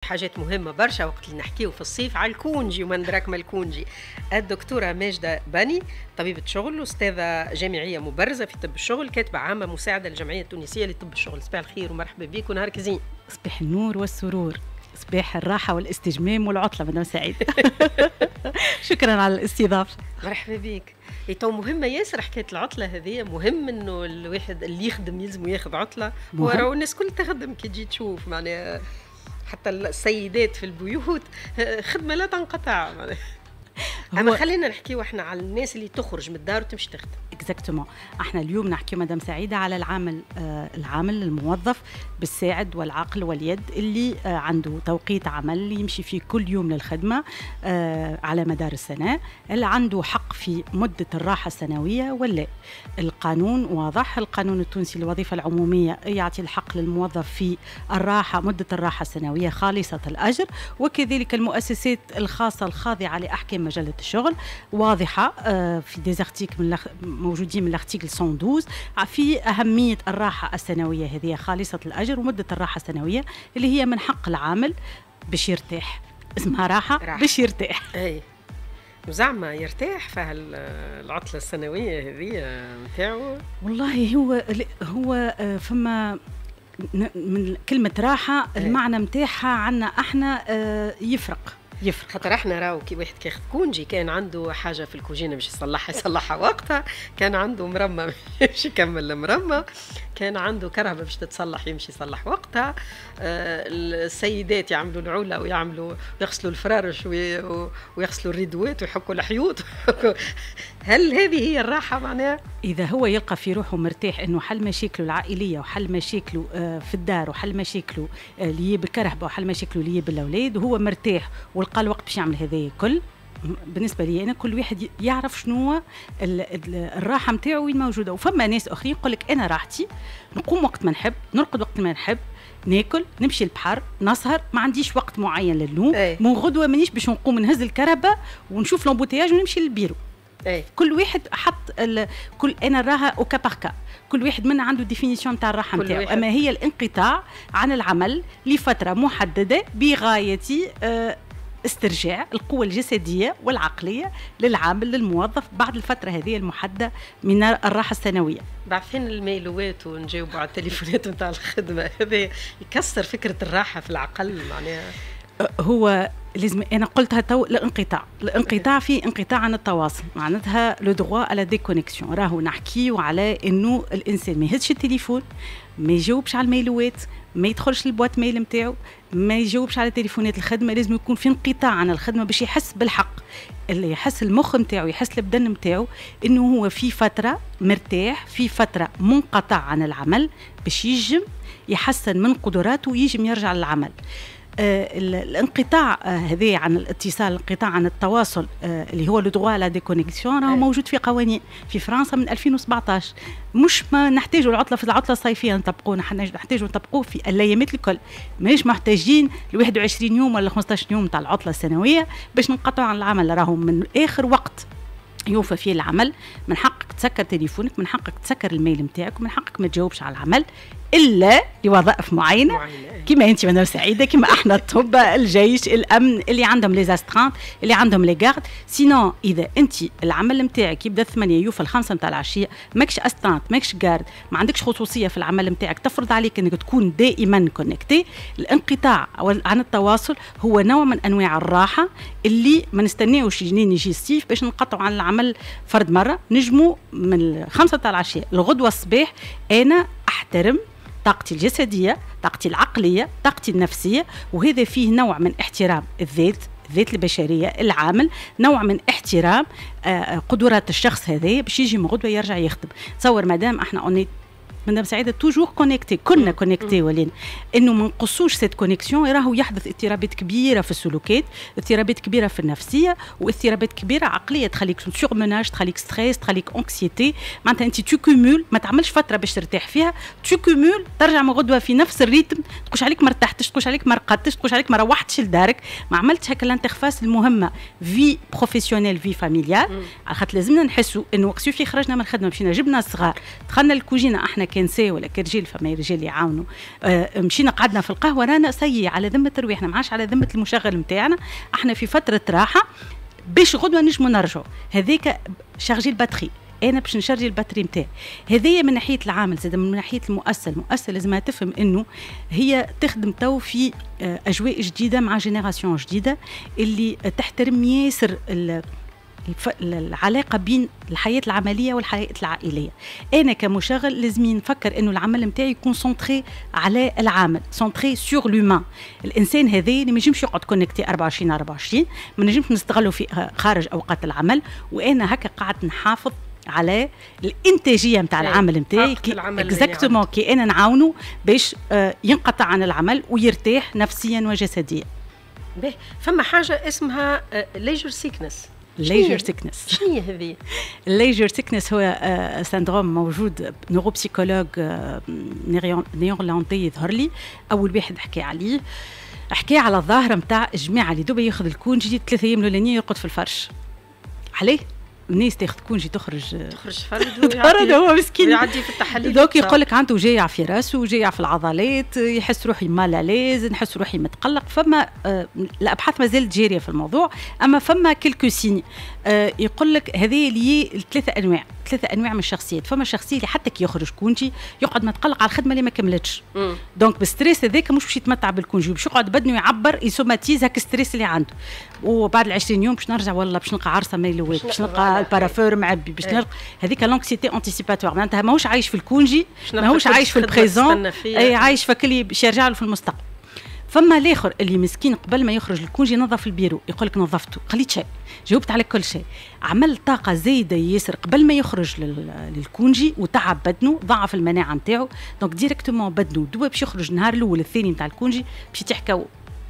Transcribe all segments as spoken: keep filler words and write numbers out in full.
حاجات مهمة برشا وقت اللي نحكيو في الصيف على الكونجي ومن دراك ما الكونجي. الدكتورة ماجدة بني طبيبة شغل، أستاذة جامعية مبرزة في طب الشغل، كاتبة عامة مساعدة للجمعية التونسية لطب الشغل. صباح الخير ومرحبا بك ونهارك زين. صباح النور والسرور، صباح الراحة والاستجمام والعطلة مدام سعيد. شكرا على الاستضافة. مرحبا بك. تو مهمة ياسر حكاية العطلة هذه، مهم انه الواحد اللي يخدم يلزم ياخذ عطلة، وراه الناس كل تخدم كي تجي تشوف معناها حتى السيدات في البيوت خدمة لا تنقطع معناها. اما خلينا نحكيو احنا على الناس اللي تخرج من الدار وتمشي تخدم. اكزاكتومون، احنا اليوم نحكيو مدام سعيده على العامل آه العامل الموظف بالساعد والعقل واليد اللي آه عنده توقيت عمل يمشي فيه كل يوم للخدمه آه على مدار السنه، اللي عنده حق في مده الراحه السنويه ولا. القانون واضح، القانون التونسي للوظيفه العموميه يعطي الحق للموظف في الراحه مده الراحه السنويه خالصه الاجر، وكذلك المؤسسات الخاصه الخاضعه لاحكام مجله الشغل واضحه آه في ديزارتيك من موجودين من الارتيكل مئة واثني عشر في أهمية الراحة السنوية هذه خالصة الأجر ومدة الراحة السنوية اللي هي من حق العامل باش يرتاح. اسمها راحة, راحة. باش يرتاح. أي وزعما يرتاح في العطلة السنوية هذه متاعو. والله هو هو فما من كلمة راحة أي. المعنى متاعها عنا احنا يفرق يفرق. خاطر احنا راهو كي واحد كياخذ كونجي كان عنده حاجه في الكوجينه باش يصلحها يصلحها وقتها، كان عنده مرمى باش يكمل المرمى، كان عنده كرهبه باش تتصلح يمشي يصلح وقتها. آه السيدات يعملوا العلا ويعملوا يغسلوا الفرارش ويغسلوا الريدوات ويحكوا الحيوط. هل هذه هي الراحه معناها؟ اذا هو يلقى في روحه مرتاح انه حل مشاكله العائليه وحل مشاكله آه في الدار وحل مشاكله آه اللي بالكرهبه وحل مشاكله اللي بالاولاد وهو مرتاح ولقى الوقت باش يعمل هذايا كل. بالنسبه لي انا كل واحد يعرف شنو الراحه نتاعو وين موجوده. وفما ناس اخرين يقول لك انا راحتي نقوم وقت ما نحب، نرقد وقت ما نحب، ناكل، نمشي البحر، نسهر، ما عنديش وقت معين للنوم. من غدوه مانيش باش نقوم نهز الكرهبه ونشوف لومبوتياج ونمشي للبيرو. أي. كل واحد حط كل انا راها اوكا باركا، كل واحد منا عنده ديفينيسيون نتاع الراحه نتاعو. اما هي الانقطاع عن العمل لفتره محدده بغايه آه استرجاع القوة الجسدية والعقلية للعامل للموظف بعد الفترة هذه المحددة من الراحة السنوية. بعثين الميلوات ونجاوبوا على التليفونات نتاع الخدمة، هذا يكسر فكرة الراحة في العقل معناها. هو لازم انا قلتها تو الانقطاع، الانقطاع في انقطاع عن التواصل، معناتها لو دروا على ديكونيكسيون. راهو نحكيو على انه الانسان ما يهزش التليفون، ما يجاوبش على الميلوات، ما يدخلش البوات ميل نتاعو، ما يجاوبش على تليفونات الخدمه. لازم يكون في انقطاع عن الخدمه باش يحس بالحق، اللي يحس المخ نتاعو يحس البدن نتاعو انه هو في فتره مرتاح، في فتره منقطع عن العمل باش يجم يحسن من قدراته ويجم يرجع للعمل. آه الانقطاع آه هذا عن الاتصال، الانقطاع عن التواصل آه اللي هو لو دروا على ديكونيكسيون راهو موجود في قوانين في فرنسا من ألفين وسبعطاش. مش ما نحتاجوا العطله في العطله الصيفيه نطبقوه، نحتاجوا نطبقوه في الايامات الكل، ماناش محتاجين ل واحد وعشرين يوم ولا خمسطاش يوم تاع العطله السنويه باش ننقطعوا عن العمل. راهو من اخر وقت يوفى فيه العمل من حقك تسكر تليفونك، من حقك تسكر الميل نتاعك، ومن حقك ما تجاوبش على العمل الا لوظائف معينه, معينة. كما انت مدام سعيده، كما احنا الطب، الجيش، الامن اللي عندهم لي زاسترانت، اللي عندهم لي غارد. سينو اذا انت العمل نتاعك يبدا ثمانية يوفى الخمسة نتاع العشيه، ماكش استرانت، ماكش غارد، ما عندكش خصوصيه في العمل نتاعك تفرض عليك انك تكون دائما كونكتي. الانقطاع عن التواصل هو نوع من انواع الراحه اللي ما نستناوش جنين يجي الصيف باش نقطعوا عن العمل فرد مره. نجموا من الخمسة تاع العشيه الغدوه الصباح انا احترم طاقتي الجسدية، طاقتي العقلية، طاقتي النفسية، وهذا فيه نوع من احترام الذات، الذات البشرية، العامل، نوع من احترام آه قدرات الشخص هذا باش يجي من غدوة يرجع يخدم. تصور مادام احنا اوني مدام سعيده توجور كونيكتي، كنا كونيكتي، ولين انه ما نقصوش سيت كونيكسيون راهو يحدث اضطرابات كبيره في السلوكات، اضطرابات كبيره في النفسيه، واضطرابات كبيره عقليه تخليك سورمناج، تخليك ستريس، تخليك انكسيتي. معناتها انت تو كومول، ما تعملش فتره باش ترتاح فيها، تو كومول ترجع من غدوه في نفس الريتم، تقولش عليك ما ارتحتش، تقولش عليك ما رقدتش، تقولش عليك ما روحتش لدارك، ما عملتش هكا الانترفاس المهمه في بروفيسيونيل في فاميليال. على خاطر لازمنا نحسوا انه وقت في خرجنا من الخدمه مشينا جبنا الصغار، دخلنا الكوجينه احنا كنساء ولا كرجال، فما رجال يعاونوا. آه مشينا قعدنا في القهوه رانا سيء على ذمه رواحنا، ما عادش على ذمه المشغل نتاعنا، احنا في فتره راحه باش غدوه نجموا نرجعوا. هذيك شارجي الباتري، انا باش نشارجي الباتري نتاعي. هذه من ناحيه العامل، زاد من ناحيه المؤسسه. المؤسسه لازم تفهم انه هي تخدم تو في اجواء جديده مع جينيراسيون جديده اللي تحترم ياسر العلاقه بين الحياه العمليه والحياه العائليه. انا كمشغل لازم نفكر انه العمل نتاعي يكون سونطري على العامل، سونطري سور لومان. الانسان هذا ما ينجمش يقعد كونكتي أربعة وعشرين أربعة وعشرين، ما نجمش نستغله في خارج اوقات العمل. وانا هكا قاعد نحافظ على الانتاجيه نتاع العمل نتاعي، اكزاكتومون كي انا نعاونه باش ينقطع عن العمل ويرتاح نفسيا وجسديا. باهي، فما حاجه اسمها ليجر سيكنس. الليجر سيكنس شنو هي هذه؟ الليجر سيكنس هو سندروم موجود، نوروبسيكولوج نيرلاندي يظهر لي اول واحد حكى عليه، حكى على الظاهره نتاع الجماعه اللي دوبا ياخذ الكونجي ثلاثة ايام الاولانيه يرقد في الفرش. عليه الناس تاخذ كونجي تخرج تخرج فرد ويعدي هو مسكين يعدي في التحاليل. دوك يقول لك عنده جايع في راسه وجايع في العضلات، يحس روحي مالاليز، نحس روحي متقلق. فما آه الابحاث ما زالت جاريه في الموضوع، اما فما كيلكو سيني آه يقول لك هذه لي ثلاثه انواع ثلاثه انواع من الشخصيات. فما الشخصيه اللي حتى كي يخرج كونجي يقعد متقلق على الخدمه اللي ما كملتش، دونك بالستريس هذاك مش باش يتمتع بالكونجي، باش يقعد بدنه يعبر يسوماتيز هاك الستريس اللي عنده. وبعد العشرين يوم باش نرجع والله باش نلقى عرسه ما يلوات، باش نلقى البارافور معبي، باش نلقى هذيك لونكسيتي انتيسيباتوار. معناتها ماهوش عايش في الكونجي، ماهوش عايش في البريزون، اي عايش فكلي باش يرجع له في المستقبل. فما الاخر اللي مسكين قبل ما يخرج الكونجي نظف البيرو، يقول لك نظفته خليت شيء، جاوبت على كل شيء، عمل طاقه زايده ياسر قبل ما يخرج للكونجي وتعب بدنه، ضعف المناعه نتاعو، دونك ديريكتومون بدنه دوا باش يخرج النهار الاول الثاني نتاع الكونجي باش تحكوا.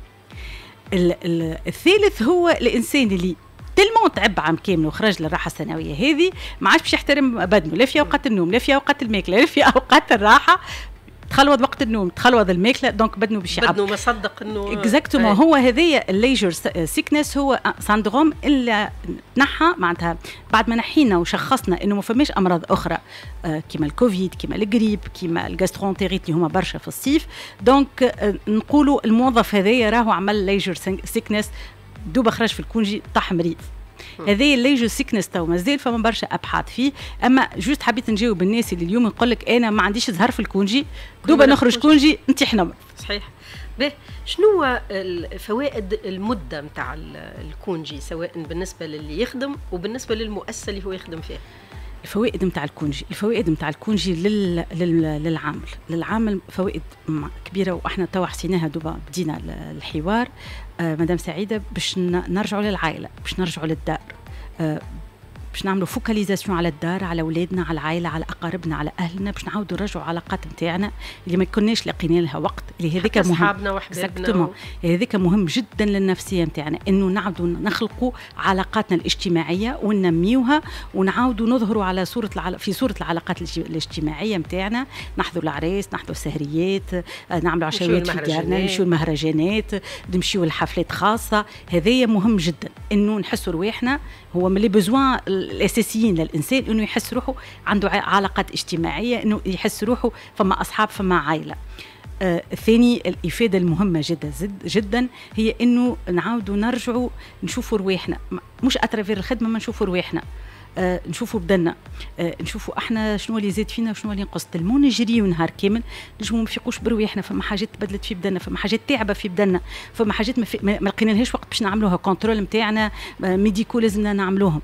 الثالث هو الانسان اللي تلمون تعب عام كامل وخرج للراحه السنويه هذه، ما عادش باش يحترم بدنه، لا في اوقات النوم لا في اوقات الماكله لا في اوقات الراحه، تخلوض وقت النوم تخلوض الماكله، دونك بدنه باش يعب، بدنه ما صدق انه اكزاكتومون. هو هذايا الليجر سيكنس هو سندروم اللي تنحى معناتها بعد ما نحينا وشخصنا انه ما فماش امراض اخرى آه كيما الكوفيد كيما الجريب كيما الجاسترونتيريت اللي هما برشا في الصيف، دونك آه نقولوا الموظف هذايا راهو عمل ليجر سيكنس دوبا خرج في الكونجي طاح مريض. هذه الليجر سيكنس تو مازال فما برشا ابحاث فيه، اما جوست حبيت نجاوب الناس اللي اليوم نقول لك انا ما عنديش زهر في الكونجي دوبا نخرج كونجي انت حنمر. صحيح. باهي، شنو الفوائد المده نتاع الكونجي سواء بالنسبه للي يخدم وبالنسبه للمؤسسه اللي هو يخدم فيها؟ الفوائد نتاع الكونجي الفوائد نتاع الكونجي لل... لل... للعامل للعامل فوائد كبيره، واحنا تو حسيناها دوبا بدينا الحوار. آه مدام سعيده باش نرجعوا للعائله، باش نرجعوا للدار، آه باش نعملوا فوكاليزاسيون على الدار، على اولادنا، على العائله، على اقاربنا، على اهلنا، باش نعاودوا نرجعوا علاقات نتاعنا اللي ما كناش لقينا لها وقت، اللي هذيك مهم، اصحابنا وحبايبنا و... هذيك مهم جدا للنفسيه نتاعنا، انه نعاودوا نخلقوا علاقاتنا الاجتماعيه وننميوها، ونعاودوا نظهروا على صوره العل... في صوره العلاقات الاجتماعيه نتاعنا، نحضروا العريس، نحضروا سهريات، نعملوا عشوائيات في دارنا، نمشيو المهرجانات، نمشيو لحفلات خاصه. هذايا مهم جدا انه نحسوا رواحنا، هو من لي بوزوان الاساسيين للانسان انه يحس روحه عنده علاقات اجتماعيه، انه يحس روحه فما اصحاب فما عائله. آه الثاني الافاده المهمه جدا جدا هي انه نعاودوا نرجعوا نشوفوا رواحنا، مش اترافير الخدمه ما نشوفوا رواحنا، آه نشوفوا بدنا، آه نشوفوا احنا شنو اللي زاد فينا وشنو اللي نقص. تلمون نجريو نهار كامل نجموا ما نفيقوش برواحنا، فما حاجات تبدلت في بدنا، فما حاجات تعبه في بدنا، فما حاجات ما لقينا لهاش وقت باش نعملوها كونترول نتاعنا آه ميديكو لازمنا نعملوهم.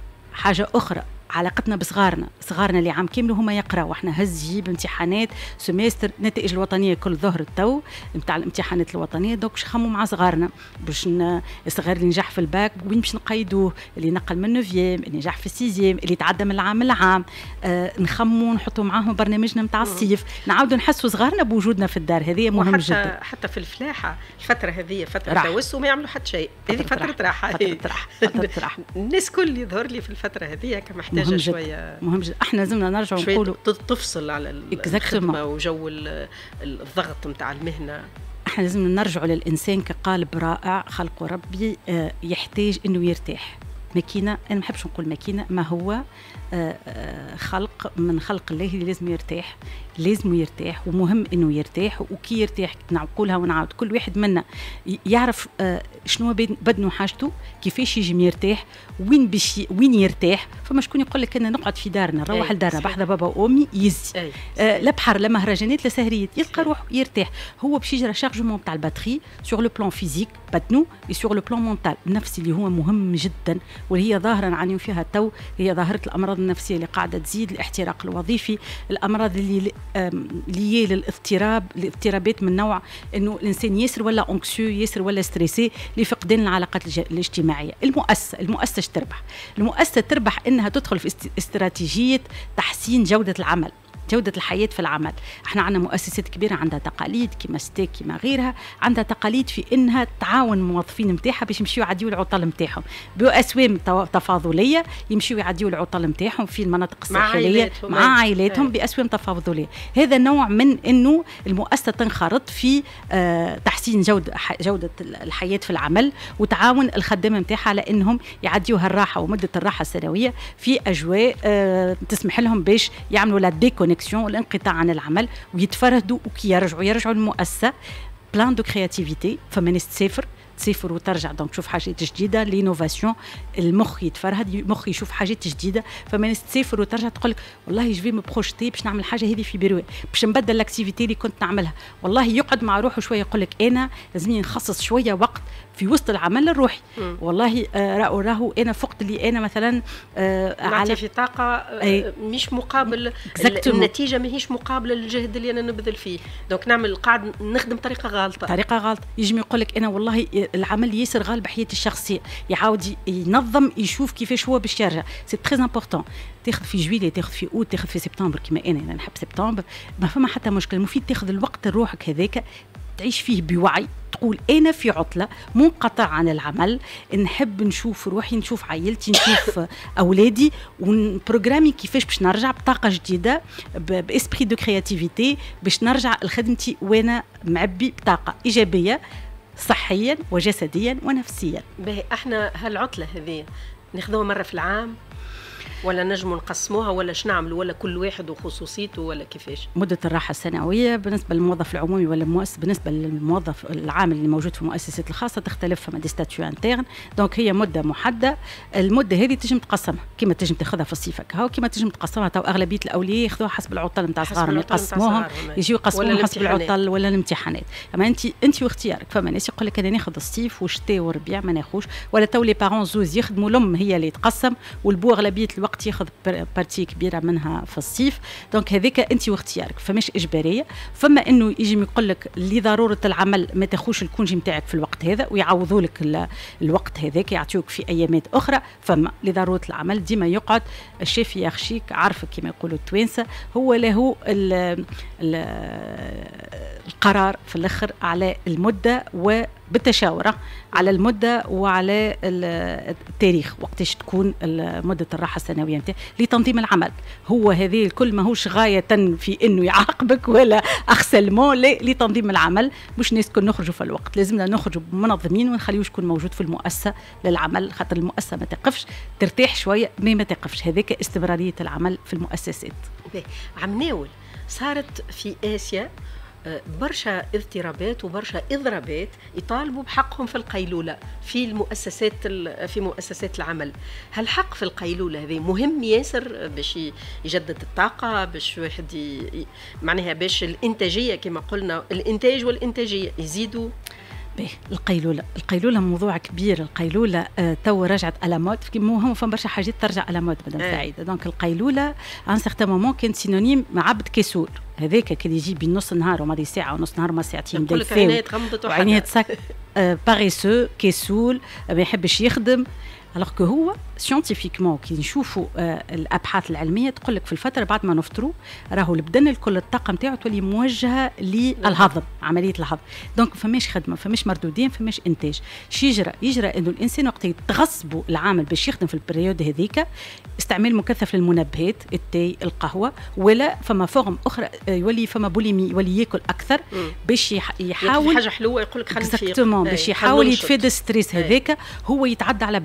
حاجه اخرى علاقتنا بصغارنا، صغارنا اللي عام كامل هما يقراوا، احنا هز جيب امتحانات سمستر النتائج الوطنيه كل ظهر التو نتاع الامتحانات الوطنيه، دوك باش نخموا مع صغارنا باش الصغير اللي نجح في الباك وين باش نقيدوه، اللي نقل من نوفيام، اللي نجح في السيزيام، اللي تعدى من العام للعام، آه نخموا نحطوا معاهم برنامجنا نتاع الصيف، نعاودوا نحسوا صغارنا بوجودنا في الدار. هذه مهم وحتى جدا. حتى في الفلاحه الفتره هذه فتره توس وما يعملوا حتى شيء، هذه فتره راحه، فتره راحه فتره راحه الناس كل يظهر لي في الفتره هذه كمحتاجه شويه مهم جدا. احنا لازمنا نرجعوا نقولوا تفصل على الخدمه وجو الضغط نتاع المهنه. احنا لازم نرجعوا للانسان كقالب رائع خلقه ربي، يحتاج انه يرتاح، ماكينه، انا ما نحبش نقول ماكينه، ما هو خلق من خلق الله اللي لازم يرتاح، لازم يرتاح، ومهم انه يرتاح. وكي يرتاح نقولها ونعاود، كل واحد منا يعرف شنو بدنه حاجته، كيفاش يجي يرتاح، وين باش وين يرتاح. فما شكون يقول لك انا نقعد في دارنا، نروح لدارنا بحذا بابا وامي يزي، آه لا بحر لا مهرجانات لا سهريات، يلقى روح يرتاح. هو باش يجرى شارجمون تاع الباتري سور لو بلان فيزيك بدنه، سور لو بلان مونتال النفسي اللي هو مهم جدا، واللي هي ظاهره نعانيو فيها تو، هي ظاهره الامراض النفسيه اللي قاعده تزيد، الاحتراق الوظيفي، الامراض اللي ليي للاضطراب، الاضطرابات من نوع انه الانسان ياسر ولا اونكسيو، ياسر ولا ستريسي، لفقدان العلاقات الاجتماعيه. المؤسسه المؤسسه تربح، المؤسسه تربح انها تدخل في استراتيجيه تحسين جوده العمل، جودة الحياة في العمل. احنا عندنا مؤسسات كبيرة عندها تقاليد كما ستيك كما غيرها، عندها تقاليد في انها تعاون الموظفين نتاعها باش يمشيو يعديوا العطل نتاعهم باسوام تفاضلية، يمشيو يعديوا العطل نتاعهم في المناطق الساحلية مع عائلاتهم باسوام تفاضلية. هذا نوع من انه المؤسسة تنخرط في اه تحسين جودة جودة الحياة في العمل، وتعاون الخدامة نتاعها على انهم يعديوا هالراحة ومدة الراحة السنوية في اجواء اه تسمح لهم باش يعملوا لا ديكونيكسيون والانقطاع عن العمل، ويتفرهدوا وكي يرجعوا يرجعوا المؤسسه بلان دو كرياتيفيتي. فما ناس تسافر تسافر وترجع، دونك تشوف حاجات جديده، لينوفاسيون، المخ يتفرهد، المخ يشوف حاجات جديده. فما ناس تسافر وترجع تقول لك والله جو في مو بروجيتي باش نعمل حاجه هذه في بيروي، باش نبدل لاكتيفيتي اللي كنت نعملها. والله يقعد مع روحه شويه يقول لك انا لازمني نخصص شويه وقت في وسط العمل للروحي. والله آه راهو راهو انا فقت اللي انا مثلا آه على في طاقه آه مش مقابل النتيجه، ماهيش مقابله للجهد اللي انا نبذل فيه، دونك نعمل قاعد نخدم بطريقه غلطه طريقه غلطه. يجي يقول لك انا والله العمل ياسر غالب حياتي الشخصيه، يعاود ينظم يشوف كيفاش هو باش يرجع. سي تري امبورطون. تاخذ في جويلية، تاخذ في اوت، تاخذ في سبتمبر كما انا انا نحب سبتمبر، ما فما حتى مشكل. المفيد تاخذ الوقت لروحك هذاك تعيش فيه بوعي، تقول انا في عطله منقطع عن العمل، نحب نشوف روحي، نشوف عائلتي، نشوف اولادي، ونبروغرامي كيفاش باش نرجع بطاقه جديده، باسبري دو كرياتيفيتي، باش نرجع لخدمتي وانا معبي بطاقه ايجابيه صحيا وجسديا ونفسيا. باهي احنا هالعطله هذه ناخذوها مره في العام ولا نجموا نقسموها ولا شنعملوا، ولا كل واحد وخصوصيته، ولا كيفاش؟ مدة الراحة السنوية بالنسبة للموظف العمومي ولا المؤسس، بالنسبة للموظف العامل اللي موجود في المؤسسات الخاصة تختلف، فما دي ستاتيو انترن، دونك هي مدة محددة. المدة هذه تنجم تقسمها كما تنجم تاخذها في الصيف هكا، وكما تنجم تقسمها. تو أغلبية الأولياء ياخذوها حسب العطل نتاع صغارهم، يقسموهم يجيو يقسموهم حسب العطل ولا الامتحانات. أما أنت أنت واختيارك. فما ناس يقول لك أنا ناخذ الصيف والشتاء والربيع ما ناخوش، ولا تو لي بارون زوز يخدموا، الأم هي اللي تقسم والبو أغلبية الوقت ياخذ بارتي كبيره منها في الصيف. دونك هذيك انت واختيارك، فماش اجباريه. فما انه يجي يقول لك لضروره العمل ما تاخوش الكونجي نتاعك في الوقت هذا، ويعوضوا لك الوقت هذاك يعطيوك في ايامات اخرى. فما لضروره العمل ديما يقعد الشيف يخشيك، عارفك كما يقولوا التوانسه، هو له ال ال القرار في الاخر على المده، وبالتشاوره على المده وعلى التاريخ وقتاش تكون مده الراحه السنويه نتاع لتنظيم العمل. هو هذه الكل ماهوش غايه في انه يعاقبك ولا اخسلمون، لا، لتنظيم العمل. مش ناس كل نخرجوا في الوقت، لازمنا نخرجوا منظمين ونخليوش يكون موجود في المؤسسه للعمل، خاطر المؤسسه ما تقفش، ترتاح شويه ما ما تقفش. هذاك استمراريه العمل في المؤسسات. عم ناول صارت في اسيا برشا اضطرابات وبرشا اضرابات يطالبوا بحقهم في القيلوله في المؤسسات في مؤسسات العمل. هل حق في القيلوله هذه مهم ياسر باش يجدد الطاقه، باش واحد ي... معناها باش الانتاجيه كما قلنا، الانتاج والانتاجيه يزيدوا؟ باهي القيلوله، القيلوله موضوع كبير. القيلوله آه تو رجعت على مود، مو فما برشا حاجات ترجع على مود مدام سعيده. دونك القيلوله ان سيغتان مومون كانت سينونيم مع عبد كسول، هذاك كان يجي بين نص النهار وماضي ساعه ونص نهار ما ساعتين بدا يفاوض وعينيه تسك، آه باريسو، كسول، ما يحبش يخدم. alors que هو سيانتيفيكمون كي نشوفوا آه الابحاث العلميه تقول لك في الفتره بعد ما نفطروا راهو البدن الكل الطاقه نتاعو تولي موجهه للهضم، عمليه الهضم. دونك فماش خدمه، فماش مردودين، فماش انتاج. شي يجرى يجرى انه الانسان وقت يتغصبوا العامل باش يخدم في البريود هذيك، استعمال مكثف للمنبهات، التاي، القهوه، ولا فما فورم اخرى يولي فما بوليمي، يولي ياكل اكثر باش يحاول حاجه حلوه يقول لك خلينا نفيق باش يحاول يتفادى الستريس هذاك. هو يتعدى على بدنه،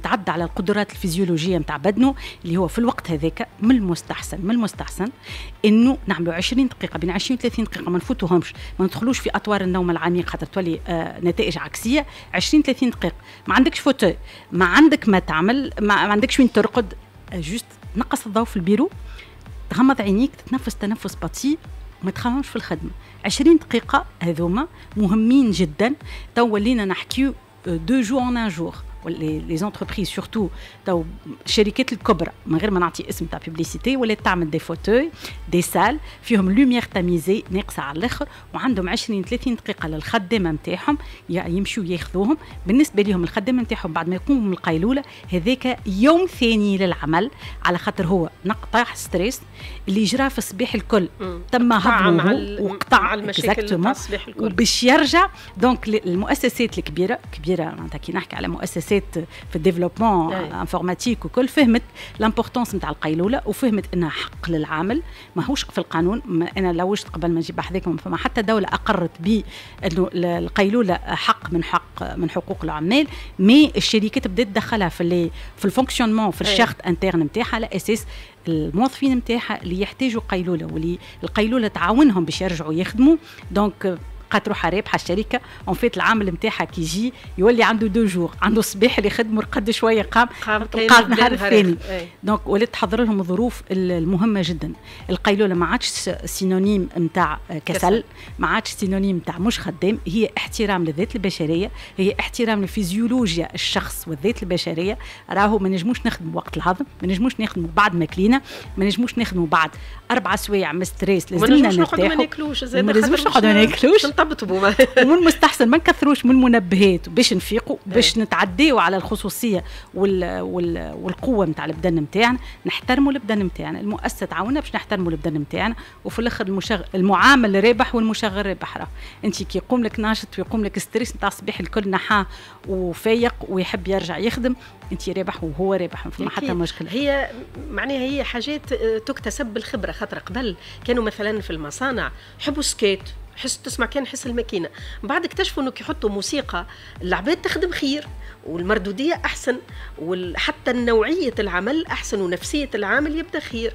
يتعدى على القدرات الفيزيولوجيه نتاع بدنه، اللي هو في الوقت هذاك من المستحسن من المستحسن انه نعملوا عشرين دقيقه، بين عشرين و ثلاثين دقيقه ما نفوتوهمش، ما ندخلوش في اطوار النوم العميق خاطر تولي آه نتائج عكسيه. عشرين ثلاثين دقيقه ما عندكش فوتوي، ما عندك ما تعمل، ما, ما عندكش وين ترقد، آه جوست نقص الضوء في البيرو، تغمض عينيك، تتنفس تنفس بطيء، ما تخممش في الخدمه. عشرين دقيقه هذوما مهمين جدا. تو ولينا نحكيو دو جو ان ان جور، لي زونتربريز سورتو تو الشركات الكبرى من غير ما نعطي اسم تاع بيبليسيتي، ولا تعمل دي فوتوي دي سال فيهم لوميير تاميزي ناقصه على الاخر، وعندهم عشرين ثلاثين دقيقه للخدامه نتاعهم يمشوا ياخذوهم. بالنسبه لهم الخدامه نتاعهم بعد ما يقوموا من القيلوله هذاك يوم ثاني للعمل، على خاطر هو نقطع ستريس اللي جرى في الصباح الكل تم هضمه وقطع المشاكل وباش يرجع. دونك المؤسسات الكبيره كبيره معناتها كي نحكي على مؤسسات في الديفلوبمون انفورماتيك وكل، فهمت لامبورطونس نتاع القيلوله وفهمت انها حق للعامل، ماهوش في القانون. انا لوجت قبل ما نجيب بحذاكم فما حتى دوله اقرت ب انه القيلوله حق من حق من حقوق العمال، مي الشركات بدات تدخلها في في الفونكسيونمون في الشارت انترن نتاعها على اساس الموظفين نتاعها اللي يحتاجوا قيلوله، واللي القيلوله تعاونهم باش يرجعوا يخدموا. دونك قد روحها رابحه الشركه اون فيت العامل نتاعها كي يجي يولي عنده دو جور، عنده الصباح اللي يخدموا رقد شويه قام قام نهار الثاني. دونك ولات تحضر لهم الظروف المهمه جدا. القيلوله ما عادش سينونيم نتاع كسل، ما عادش سينونيم نتاع مش خدام، هي احترام للذات البشريه، هي احترام لفيزيولوجيا الشخص والذات البشريه. راهو ما نجموش نخدموا وقت الهضم، ما نجموش نخدموا بعد ما كلينا، ما نجموش نخدموا بعد اربع سوايع من ستريس، لازمنا نرتاحوا، ما ناكلوش زي ما لازمش نقعدوا ما ناكلوش، نطبطبوا ومن المستحسن ما نكثروش من المنبهات باش نفيقوا، باش نتعديوا على الخصوصيه وال... وال... والقوه نتاع البدن نتاعنا، نحترموا البدن نتاعنا. المؤسسه تعاوننا باش نحترموا البدن نتاعنا، وفي الاخر المشغل المعامل رابح والمشغل رابح. راه انت كي يقوم لك ناشط ويقوم لك ستريس نتاع الصباح الكل نحاه وفايق ويحب يرجع يخدم، انت رابح وهو رابح، ما فما حتى مشكله. هي معناها هي حاجات تكتسب بالخبره، خاطر قبل كانوا مثلا في المصانع يحبوا سكيت، حس تسمع كان حس الماكينه، بعد اكتشفوا انه يحطوا موسيقى العباد تخدم خير والمردوديه احسن، وحتى نوعيه العمل احسن ونفسيه العامل يبدا خير.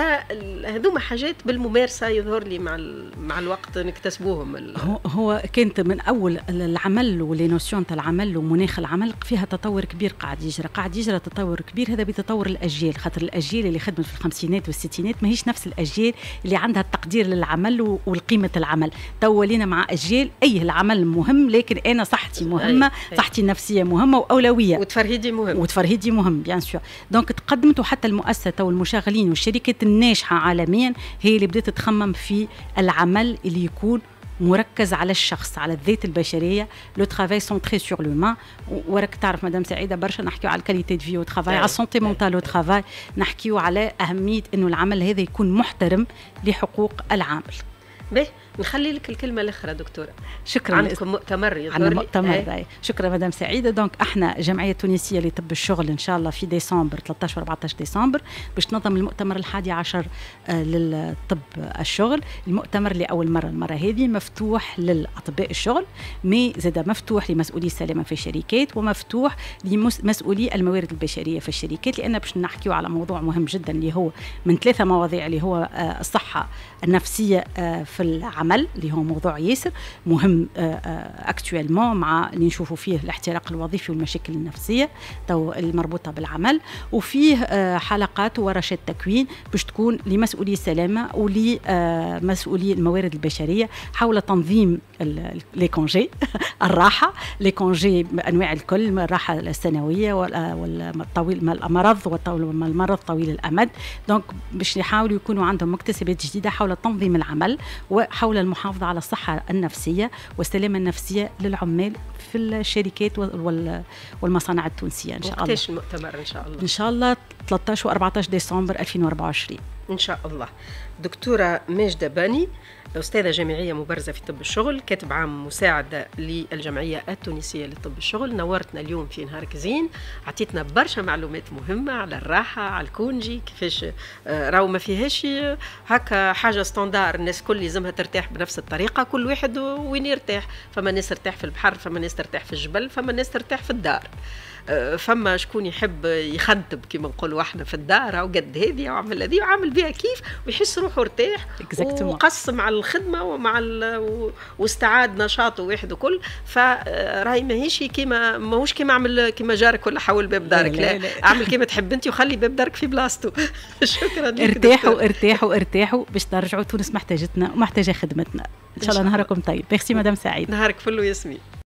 فهذوما حاجات بالممارسه يظهر لي مع مع الوقت نكتسبوهم. هو هو كانت من اول العمل ولي نوسيون تاع العمل ومناخ العمل فيها تطور كبير قاعد يجرى، قاعد يجرى تطور كبير. هذا بتطور الاجيال، خاطر الاجيال اللي خدمت في الخمسينات والستينات ماهيش نفس الاجيال اللي عندها التقدير للعمل والقيمه العمل. تو ولينا مع اجيال اي العمل مهم، لكن انا صحتي مهمه، أي. أي. صحتي النفسيه مهمه واولويه، وتفرهيدي مهم وتفرهيدي مهم بيان سور. دونك تقدمت، وحتى المؤسسه والمشغلين والشركات الناجحه عالميا هي اللي بدات تخمم في العمل اللي يكون مركز على الشخص، على الذات البشريه، لو ترافاي سونتري سور لو مان. وراك تعرف مدام سعيده برشا نحكيو على الكاليتي دو في و ترافاي، على السونتي مونتال و ترافاي، نحكيو على اهميه انه العمل هذا يكون محترم لحقوق العامل. باهي نخلي لك الكلمه الاخرى دكتوره. شكرا. عندكم مؤتمر يظهر لي. مؤتمر ايه. شكرا مدام سعيده. دونك احنا جمعيه تونسيه لطب الشغل ان شاء الله في ديسمبر ثلاثة عشر و أربعة عشر ديسمبر باش تنظم المؤتمر الحادي عشر آه للطب الشغل. المؤتمر لاول مره المره هذه مفتوح للاطباء الشغل، مي زاد مفتوح لمسؤولي السلامه في الشركات، ومفتوح لمسؤولي الموارد البشريه في الشركات، لان باش نحكيو على موضوع مهم جدا اللي هو من ثلاثه مواضيع، اللي هو آه الصحه النفسيه آه في العمل، اللي هو موضوع ياسر مهم اكتويلمون مع اللي نشوفوا فيه الاحتراق الوظيفي والمشاكل النفسيه تو المربوطه بالعمل، وفيه حلقات وورشات تكوين باش تكون لمسؤولي السلامه ولمسؤولي الموارد البشريه حول تنظيم لي كونجي الراحه، لي كونجي انواع الكل، الراحه السنويه والطويل المرض والمرض طويل الامد. دونك باش يحاولوا يكونوا عندهم مكتسبات جديده حول تنظيم العمل وحول المحافظة على الصحة النفسية والسلامة النفسية للعمال في الشركات والمصانع التونسية إن شاء الله. وقتاش المؤتمر إن شاء الله؟ إن شاء الله ثلاثة عشر و أربعة عشر ديسمبر ألفين وأربعة وعشرين إن شاء الله. دكتورة ماجدة باني، أستاذة جامعية مبرزة في طب الشغل، كاتب عام مساعدة للجمعية التونسية لطب الشغل، نورتنا اليوم في نهارك زين، عطيتنا برشا معلومات مهمة على الراحة، على الكونجي، كيفاش راهو ما فيهاش هكا حاجة ستاندار، الناس كل لازمها ترتاح بنفس الطريقة، كل واحد وين يرتاح، فما ناس ترتاح في البحر، فما ناس ترتاح في الجبل، فما ناس ترتاح في الدار. فما شكون يحب يخدم كما نقولوا احنا في الدار وقد هذه وعمل هذه وعمل بها كيف ويحس روحه ارتاح وقسم على الخدمه ومع واستعاد نشاطه واحد وكل. فراهي ماهيش كيما ماهوش كيما اعمل كيما جارك ولا حول باب دارك، لا, لا, لا. اعمل كيما تحب انت وخلي باب دارك في بلاصته. شكرا لك. ارتاحوا ارتاحوا ارتاحوا باش ترجعوا. تونس محتاجتنا ومحتاجه خدمتنا ان شاء الله. نهاركم طيب. ميرسي مدام سعيد. نهارك فل وياسمين.